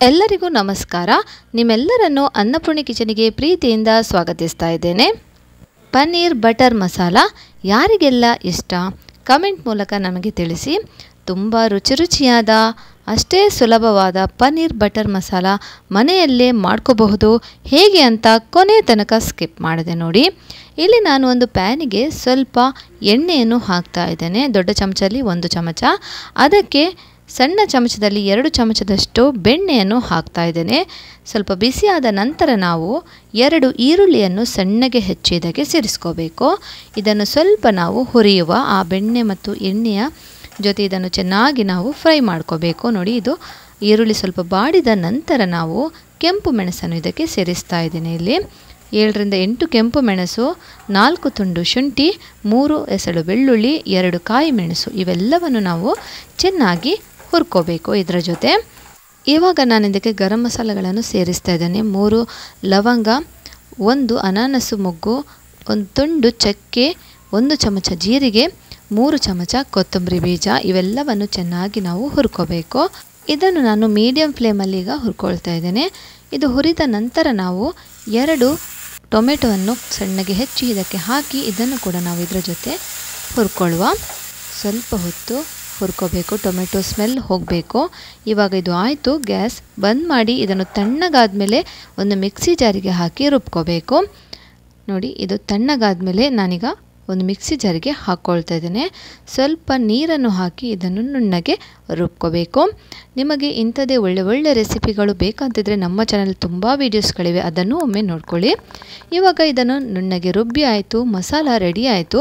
ಎಲ್ಲರಿಗೂ ನಮಸ್ಕಾರ. ನಿಮ್ಮೆಲ್ಲರನ್ನು ಅನ್ನಪೂರ್ಣಿ ಕಿಚನಿಗೆ ಪ್ರೀತಿಯಿಂದ ಸ್ವಾಗತಿಸ್ತಾ ಇದ್ದೇನೆ. ಪನ್ನೀರ್ ಬಟರ್ ಮಸಾಲ ಯಾರಿಗೆಲ್ಲ ಇಷ್ಟ ಕಮೆಂಟ್ ಮೂಲಕ ನಮಗೆ ತಿಳಿಸಿ. ತುಂಬ ರುಚಿಯಾದ ಅಷ್ಟೇ ಸುಲಭವಾದ ಪನ್ನೀರ್ ಬಟರ್ ಮಸಾಲ ಮನೆಯಲ್ಲೇ ಮಾಡ್ಕೋಬಹುದು. ಹೇಗೆ ಅಂತ ಕೊನೆ ತನಕ ಸ್ಕಿಪ್ ಮಾಡಿದೆ ನೋಡಿ. ಇಲ್ಲಿ ನಾನು ಒಂದು ಪ್ಯಾನಿಗೆ ಸ್ವಲ್ಪ ಎಣ್ಣೆಯನ್ನು ಹಾಕ್ತಾ ಇದ್ದೇನೆ. ದೊಡ್ಡ ಚಮಚದಲ್ಲಿ 1 ಚಮಚ, ಅದಕ್ಕೆ ಸಣ್ಣ ಚಮಚದಲ್ಲಿ 2 ಚಮಚದಷ್ಟು ಬೆಣ್ಣೆಯನ್ನು ಹಾಕ್ತಾ ಇದ್ದೇನೆ. ಸ್ವಲ್ಪ ಬಿಸಿಯಾದ ನಂತರ ನಾವು 2 ಈರುಳ್ಳಿಯನ್ನು ಸಣ್ಣಗೆ ಹೆಚ್ಚಿ ಇದಕ್ಕೆ ಸೇರಿಸ್ಕೋಬೇಕು. ಇದನ್ನು ಸ್ವಲ್ಪ ನಾವು ಹುರಿಯುವ ಆ ಬೆಣ್ಣೆ ಮತ್ತು ಎಣ್ಣೆಯ ಜೊತೆ ಇದನ್ನು ಚೆನ್ನಾಗಿ ನಾವು ಫ್ರೈ ಮಾಡ್ಕೋಬೇಕು. ನೋಡಿ, ಇದು ಈರುಳ್ಳಿ ಸ್ವಲ್ಪ ಬಾಡಿದ ನಂತರ ನಾವು ಕೆಂಪು ಮೆಣಸನ್ನು ಇದಕ್ಕೆ ಸೇರಿಸ್ತಾ ಇದ್ದೇನೆ. ಇಲ್ಲಿ 7 ರಿಂದ 8 ಕೆಂಪು ಮೆಣಸು, 4 ತುಂಡು ಶುಂಠಿ, 3 ಎಸಳು ಬೆಳ್ಳುಳ್ಳಿ, 2 ಕಾಯಿ ಮೆಣಸು ಇವೆಲ್ಲವನ್ನು ನಾವು ಚೆನ್ನಾಗಿ ಹುರ್ಕೋಬೇಕು. ಇದರ ಜೊತೆ ಇವಾಗ ನಾನು ಇದಕ್ಕೆ ಗರಂ ಮಸಾಲೆಗಳನ್ನು ಸೇರಿಸ್ತಾ ಇದ್ದೇನೆ. 3 ಲವಂಗ, 1 ಅನಾನಸು ಮೊಗ್ಗು, 1 ತುಂಡು ಚಕ್ಕೆ, 1 ಚಮಚ ಜೀರಿಗೆ, 3 ಚಮಚ ಕೊತ್ತಂಬರಿ ಬೀಜ ಇವೆಲ್ಲವನ್ನು ಚೆನ್ನಾಗಿ ನಾವು ಹುರ್ಕೋಬೇಕು. ಇದನ್ನು ನಾನು ಮೀಡಿಯಂ ಫ್ಲೇಮಲ್ಲಿ ಈಗ ಹುರ್ಕೊಳ್ತಾ ಇದ್ದೇನೆ. ಇದು ಹುರಿದ ನಂತರ ನಾವು 2 ಟೊಮೆಟೊವನ್ನು ಸಣ್ಣಗೆ ಹೆಚ್ಚಿ ಇದಕ್ಕೆ ಹಾಕಿ ಇದನ್ನು ಕೂಡ ನಾವು ಇದರ ಜೊತೆ ಹುರ್ಕೊಳ್ಳುವ. ಸ್ವಲ್ಪ ಹೊತ್ತು ಹುರ್ಕೋಬೇಕು, ಟೊಮೆಟೊ ಸ್ಮೆಲ್ ಹೋಗಬೇಕು. ಇವಾಗ ಇದು ಆಯಿತು. ಗ್ಯಾಸ್ ಬಂದ್ ಮಾಡಿ ಇದನ್ನು ತಣ್ಣಗಾದ್ಮೇಲೆ ಒಂದು ಮಿಕ್ಸಿ ಜಾರಿಗೆ ಹಾಕಿ ರುಬ್ಕೋಬೇಕು. ನೋಡಿ, ಇದು ತಣ್ಣಗಾದ್ಮೇಲೆ ನಾನೀಗ ಒಂದು ಮಿಕ್ಸಿ ಜಾರಿಗೆ ಹಾಕ್ಕೊಳ್ತಾ ಇದ್ದೇನೆ. ಸ್ವಲ್ಪ ನೀರನ್ನು ಹಾಕಿ ಇದನ್ನು ನುಣ್ಣಗೆ ರುಬ್ಕೋಬೇಕು. ನಿಮಗೆ ಇಂಥದ್ದೇ ಒಳ್ಳೆ ರೆಸಿಪಿಗಳು ಬೇಕಂತಿದ್ರೆ ನಮ್ಮ ಚಾನಲ್ ತುಂಬ ವೀಡಿಯೋಸ್ಗಳಿವೆ, ಅದನ್ನು ಒಮ್ಮೆ ನೋಡ್ಕೊಳ್ಳಿ. ಇವಾಗ ಇದನ್ನು ನುಣ್ಣಗೆ ರುಬ್ಬಿ ಆಯಿತು, ಮಸಾಲ ರೆಡಿ ಆಯಿತು.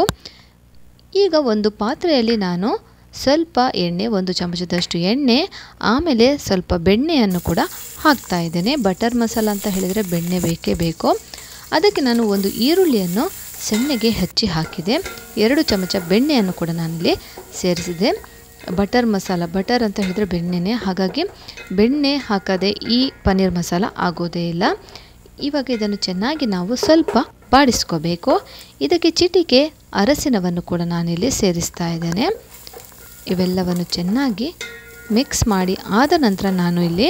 ಈಗ ಒಂದು ಪಾತ್ರೆಯಲ್ಲಿ ನಾನು ಸ್ವಲ್ಪ ಎಣ್ಣೆ, 1 ಚಮಚದಷ್ಟು ಎಣ್ಣೆ, ಆಮೇಲೆ ಸ್ವಲ್ಪ ಬೆಣ್ಣೆಯನ್ನು ಕೂಡ ಹಾಕ್ತಾ ಇದ್ದೇನೆ. ಬಟರ್ ಮಸಾಲ ಅಂತ ಹೇಳಿದರೆ ಬೆಣ್ಣೆ ಬೇಕೇ ಬೇಕು. ಅದಕ್ಕೆ ನಾನು 1 ಈರುಳ್ಳಿಯನ್ನು ಸಣ್ಣಗೆ ಹೆಚ್ಚಿ ಹಾಕಿದೆ. 2 ಚಮಚ ಬೆಣ್ಣೆಯನ್ನು ಕೂಡ ನಾನಿಲ್ಲಿ ಸೇರಿಸಿದೆ. ಬಟರ್ ಮಸಾಲ, ಬಟರ್ ಅಂತ ಹೇಳಿದರೆ ಬೆಣ್ಣೆನೇ, ಹಾಗಾಗಿ ಬೆಣ್ಣೆ ಹಾಕದೆ ಈ ಪನ್ನೀರ್ ಮಸಾಲ ಆಗೋದೇ ಇಲ್ಲ. ಇವಾಗ ಇದನ್ನು ಚೆನ್ನಾಗಿ ನಾವು ಸ್ವಲ್ಪ ಬಾಡಿಸ್ಕೋಬೇಕು. ಇದಕ್ಕೆ ಚಿಟಿಕೆ ಅರಸಿನವನ್ನು ಕೂಡ ನಾನಿಲ್ಲಿ ಸೇರಿಸ್ತಾ ಇದ್ದೇನೆ. ಇವೆಲ್ಲವನ್ನು ಚೆನ್ನಾಗಿ ಮಿಕ್ಸ್ ಮಾಡಿ ಆದ ನಂತರ ನಾನು ಇಲ್ಲಿ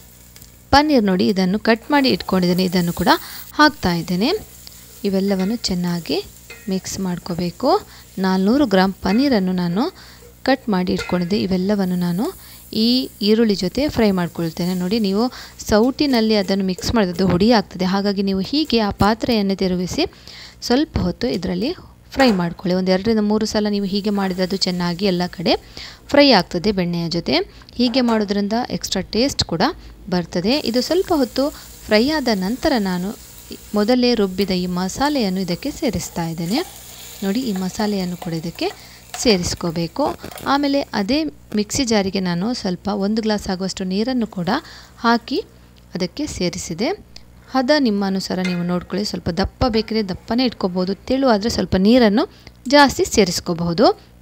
ಪನ್ನೀರ್ ನೋಡಿ ಇದನ್ನು ಕಟ್ ಮಾಡಿ ಇಟ್ಕೊಂಡಿದ್ದೇನೆ, ಇದನ್ನು ಕೂಡ ಹಾಕ್ತಾ ಇದ್ದೇನೆ. ಇವೆಲ್ಲವನ್ನು ಚೆನ್ನಾಗಿ ಮಿಕ್ಸ್ ಮಾಡ್ಕೋಬೇಕು. 400 ಗ್ರಾಮ್ ಪನ್ನೀರನ್ನು ನಾನು ಕಟ್ ಮಾಡಿ ಇಟ್ಕೊಂಡಿದ್ದೆ. ಇವೆಲ್ಲವನ್ನು ನಾನು ಈ ಈರುಳ್ಳಿ ಜೊತೆ ಫ್ರೈ ಮಾಡ್ಕೊಳ್ತೇನೆ. ನೋಡಿ, ನೀವು ಸೌಟಿನಲ್ಲಿ ಅದನ್ನು ಮಿಕ್ಸ್ ಮಾಡಿದ್ದು ಹುಡಿ ಆಗ್ತದೆ, ಹಾಗಾಗಿ ನೀವು ಹೀಗೆ ಆ ಪಾತ್ರೆಯನ್ನು ತಿರುಗಿಸಿ ಸ್ವಲ್ಪ ಹೊತ್ತು ಇದರಲ್ಲಿ ಫ್ರೈ ಮಾಡ್ಕೊಳ್ಳಿ. 1 2 ರಿಂದ 3 ಸಲ ನೀವು ಹೀಗೆ ಮಾಡಿದರೆ ಅದು ಚೆನ್ನಾಗಿ ಎಲ್ಲ ಕಡೆ ಫ್ರೈ ಆಗ್ತದೆ ಬೆಣ್ಣೆಯ ಜೊತೆ. ಹೀಗೆ ಮಾಡೋದ್ರಿಂದ ಎಕ್ಸ್ಟ್ರಾ ಟೇಸ್ಟ್ ಕೂಡ ಬರ್ತದೆ. ಇದು ಸ್ವಲ್ಪ ಹೊತ್ತು ಫ್ರೈ ಆದ ನಂತರ ನಾನು ಮೊದಲೇ ರುಬ್ಬಿದ ಈ ಮಸಾಲೆಯನ್ನು ಇದಕ್ಕೆ ಸೇರಿಸ್ತಾ ಇದ್ದೇನೆ. ನೋಡಿ, ಈ ಮಸಾಲೆಯನ್ನು ಕೂಡ ಇದಕ್ಕೆ ಸೇರಿಸ್ಕೋಬೇಕು. ಆಮೇಲೆ ಅದೇ ಮಿಕ್ಸಿ ಜಾರಿಗೆ ನಾನು ಸ್ವಲ್ಪ 1 ಗ್ಲಾಸ್ ಆಗುವಷ್ಟು ನೀರನ್ನು ಕೂಡ ಹಾಕಿ ಅದಕ್ಕೆ ಸೇರಿಸಿದೆ. ಹದ ನಿಮ್ಮ ಅನುಸಾರ ನೀವು ನೋಡ್ಕೊಳ್ಳಿ. ಸ್ವಲ್ಪ ದಪ್ಪ ಬೇಕಿದ್ರೆ ದಪ್ಪನೇ ಇಟ್ಕೋಬೋದು, ತೆಳು ಆದರೆ ಸ್ವಲ್ಪ ನೀರನ್ನು ಜಾಸ್ತಿ ಸೇರಿಸ್ಕೋಬಹುದು.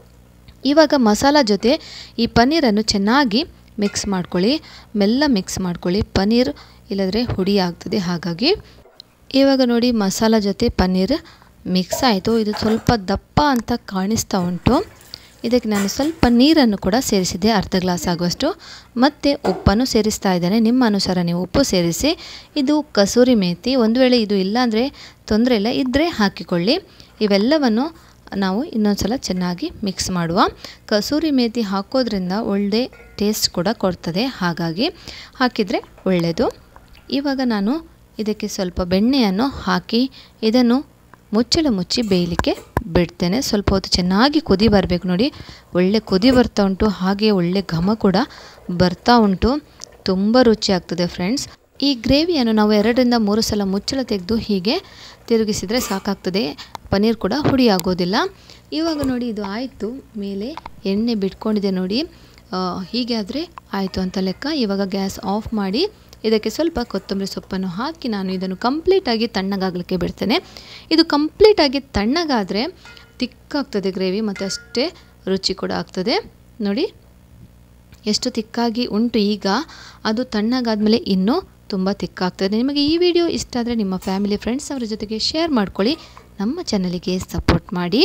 ಇವಾಗ ಮಸಾಲ ಜೊತೆ ಈ ಪನ್ನೀರನ್ನು ಚೆನ್ನಾಗಿ ಮಿಕ್ಸ್ ಮಾಡ್ಕೊಳ್ಳಿ. ಮೆಲ್ಲ ಮಿಕ್ಸ್ ಮಾಡ್ಕೊಳ್ಳಿ, ಪನ್ನೀರ್ ಇಲ್ಲದ್ರೆ ಹುಡಿ ಆಗ್ತದೆ. ಹಾಗಾಗಿ ಇವಾಗ ನೋಡಿ, ಮಸಾಲ ಜೊತೆ ಪನ್ನೀರ್ ಮಿಕ್ಸ್ ಆಯಿತು. ಇದು ಸ್ವಲ್ಪ ದಪ್ಪ ಅಂತ ಕಾಣಿಸ್ತಾ ಉಂಟು. ಇದಕ್ಕೆ ನಾನು ಸ್ವಲ್ಪ ನೀರನ್ನು ಕೂಡ ಸೇರಿಸಿದೆ, ಅರ್ಧ ಗ್ಲಾಸ್ ಆಗುವಷ್ಟು. ಮತ್ತು ಉಪ್ಪನ್ನು ಸೇರಿಸ್ತಾ ಇದ್ದೇನೆ. ನಿಮ್ಮ ಅನುಸಾರ ನೀವು ಉಪ್ಪು ಸೇರಿಸಿ. ಇದು ಕಸೂರಿ ಮೇಥಿ, ಒಂದು ವೇಳೆ ಇದು ಇಲ್ಲ ಅಂದರೆ ತೊಂದರೆ ಇಲ್ಲ, ಇದ್ದರೆ ಹಾಕಿಕೊಳ್ಳಿ. ಇವೆಲ್ಲವನ್ನು ನಾವು ಇನ್ನೊಂದು ಸಲ ಚೆನ್ನಾಗಿ ಮಿಕ್ಸ್ ಮಾಡುವ. ಕಸೂರಿ ಮೇಥಿ ಹಾಕೋದ್ರಿಂದ ಒಳ್ಳೆ ಟೇಸ್ಟ್ ಕೂಡ ಕೊಡ್ತದೆ, ಹಾಗಾಗಿ ಹಾಕಿದರೆ ಒಳ್ಳೆಯದು. ಇವಾಗ ನಾನು ಇದಕ್ಕೆ ಸ್ವಲ್ಪ ಬೆಣ್ಣೆಯನ್ನು ಹಾಕಿ ಇದನ್ನು ಮುಚ್ಚಳ ಮುಚ್ಚಿ ಬೇಯಲಿಕ್ಕೆ ಬಿಡ್ತೇನೆ. ಸ್ವಲ್ಪ ಹೊತ್ತು ಚೆನ್ನಾಗಿ ಕುದಿ ಬರಬೇಕು. ನೋಡಿ, ಒಳ್ಳೆ ಕುದಿ ಬರ್ತಾ ಉಂಟು, ಹಾಗೆ ಒಳ್ಳೆ ಘಮ ಕೂಡ ಬರ್ತಾ ಉಂಟು. ತುಂಬ ರುಚಿ ಆಗ್ತದೆ ಫ್ರೆಂಡ್ಸ್. ಈ ಗ್ರೇವಿಯನ್ನು ನಾವು 2 ರಿಂದ 3 ಸಲ ಮುಚ್ಚಳ ತೆಗೆದು ಹೀಗೆ ತಿರುಗಿಸಿದರೆ ಸಾಕಾಗ್ತದೆ. ಪನ್ನೀರ್ ಕೂಡ ಹುಡಿ ಆಗೋದಿಲ್ಲ. ಇವಾಗ ನೋಡಿ, ಇದು ಆಯಿತು. ಮೇಲೆ ಎಣ್ಣೆ ಬಿಟ್ಕೊಂಡಿದೆ ನೋಡಿ, ಹೀಗೆ ಆದರೆ ಆಯಿತು ಅಂತ ಲೆಕ್ಕ. ಇವಾಗ ಗ್ಯಾಸ್ ಆಫ್ ಮಾಡಿ ಇದಕ್ಕೆ ಸ್ವಲ್ಪ ಕೊತ್ತಂಬರಿ ಸೊಪ್ಪನ್ನು ಹಾಕಿ ನಾನು ಇದನ್ನು ಕಂಪ್ಲೀಟಾಗಿ ತಣ್ಣಗಾಗಲಿಕ್ಕೆ ಬಿಡ್ತೇನೆ. ಇದು ಕಂಪ್ಲೀಟಾಗಿ ತಣ್ಣಗಾದರೆ ತಿಕ್ಕಾಗ್ತದೆ ಗ್ರೇವಿ, ಮತ್ತು ಅಷ್ಟೇ ರುಚಿ ಕೂಡ ಆಗ್ತದೆ. ನೋಡಿ ಎಷ್ಟು ತಿಕ್ಕಾಗಿ ಉಂಟು. ಈಗ ಅದು ತಣ್ಣಗಾದ್ಮೇಲೆ ಇನ್ನೂ ತುಂಬ ತಿಕ್ಕಾಗ್ತದೆ. ನಿಮಗೆ ಈ ವಿಡಿಯೋ ಇಷ್ಟ ಆದರೆ ನಿಮ್ಮ ಫ್ಯಾಮಿಲಿ ಫ್ರೆಂಡ್ಸ್ ಅವರ ಜೊತೆಗೆ ಶೇರ್ ಮಾಡ್ಕೊಳ್ಳಿ, ನಮ್ಮ ಚಾನಲಿಗೆ ಸಪೋರ್ಟ್ ಮಾಡಿ.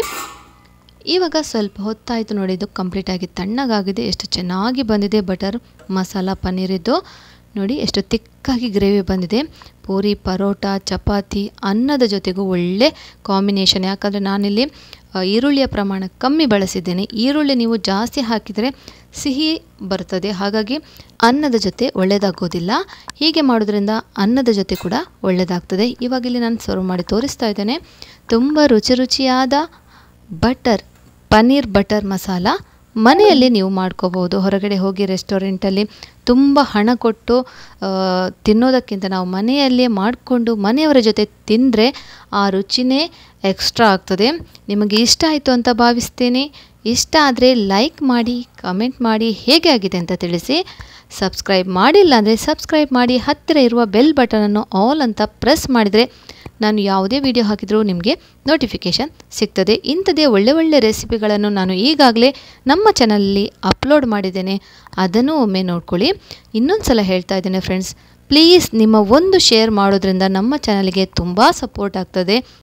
ಇವಾಗ ಸ್ವಲ್ಪ ಹೊತ್ತಾಯಿತು ನೋಡಿ, ಇದು ಕಂಪ್ಲೀಟಾಗಿ ತಣ್ಣಗಾಗಿದೆ. ಎಷ್ಟು ಚೆನ್ನಾಗಿ ಬಂದಿದೆ ಬಟರ್ ಮಸಾಲ ಪನ್ನೀರಿದ್ದು. ನೋಡಿ ಎಷ್ಟು ತಿಕ್ಕಾಗಿ ಗ್ರೇವಿ ಬಂದಿದೆ. ಪೂರಿ, ಪರೋಟ, ಚಪಾತಿ, ಅನ್ನದ ಜೊತೆಗೂ ಒಳ್ಳೆ ಕಾಂಬಿನೇಷನ್. ಯಾಕಂದರೆ ನಾನಿಲ್ಲಿ ಈರುಳ್ಳಿಯ ಪ್ರಮಾಣ ಕಮ್ಮಿ ಬಳಸಿದ್ದೇನೆ. ಈರುಳ್ಳಿ ನೀವು ಜಾಸ್ತಿ ಹಾಕಿದರೆ ಸಿಹಿ ಬರ್ತದೆ, ಹಾಗಾಗಿ ಅನ್ನದ ಜೊತೆ ಒಳ್ಳೆಯದಾಗೋದಿಲ್ಲ. ಹೀಗೆ ಮಾಡೋದ್ರಿಂದ ಅನ್ನದ ಜೊತೆ ಕೂಡ ಒಳ್ಳೆಯದಾಗ್ತದೆ. ಇವಾಗ ಇಲ್ಲಿ ನಾನು ಸರ್ವ್ ಮಾಡಿ ತೋರಿಸ್ತಾ ಇದ್ದೇನೆ. ತುಂಬ ರುಚಿಯಾದ ಪನ್ನೀರ್ ಬಟರ್ ಮಸಾಲ ಮನೆಯಲ್ಲಿ ನೀವು ಮಾಡ್ಕೋಬೋದು. ಹೊರಗಡೆ ಹೋಗಿ ರೆಸ್ಟೋರೆಂಟಲ್ಲಿ ತುಂಬ ಹಣ ಕೊಟ್ಟು ತಿನ್ನೋದಕ್ಕಿಂತ ನಾವು ಮನೆಯಲ್ಲೇ ಮಾಡಿಕೊಂಡು ಮನೆಯವರ ಜೊತೆ ತಿಂದರೆ ಆ ರುಚಿನೇ ಎಕ್ಸ್ಟ್ರಾ ಆಗ್ತದೆ. ನಿಮಗೆ ಇಷ್ಟ ಆಯಿತು ಅಂತ ಭಾವಿಸ್ತೇನೆ. ಇಷ್ಟ ಆದರೆ ಲೈಕ್ ಮಾಡಿ, ಕಮೆಂಟ್ ಮಾಡಿ, ಹೇಗೆ ಆಗಿದೆ ಅಂತ ತಿಳಿಸಿ. ಸಬ್ಸ್ಕ್ರೈಬ್ ಮಾಡಿಲ್ಲ ಅಂದರೆ ಸಬ್ಸ್ಕ್ರೈಬ್ ಮಾಡಿ, ಹತ್ತಿರ ಇರುವ ಬೆಲ್ ಬಟನನ್ನು ಆಲ್ ಅಂತ ಪ್ರೆಸ್ ಮಾಡಿದರೆ ನಾನು ಯಾವುದೇ ವಿಡಿಯೋ ಹಾಕಿದರೂ ನಿಮಗೆ ನೋಟಿಫಿಕೇಷನ್ ಸಿಗ್ತದೆ. ಇಂಥದ್ದೇ ಒಳ್ಳೆ ರೆಸಿಪಿಗಳನ್ನು ನಾನು ಈಗಾಗಲೇ ನಮ್ಮ ಚಾನಲಲ್ಲಿ ಅಪ್ಲೋಡ್ ಮಾಡಿದ್ದೇನೆ, ಅದನ್ನು ಒಮ್ಮೆ ನೋಡ್ಕೊಳ್ಳಿ. ಇನ್ನೊಂದು ಸಲ ಹೇಳ್ತಾ ಇದ್ದೇನೆ ಫ್ರೆಂಡ್ಸ್, ಪ್ಲೀಸ್ ನಿಮ್ಮ ಒಂದು ಶೇರ್ ಮಾಡೋದ್ರಿಂದ ನಮ್ಮ ಚಾನಲ್ಗೆ ತುಂಬ ಸಪೋರ್ಟ್ ಆಗ್ತದೆ.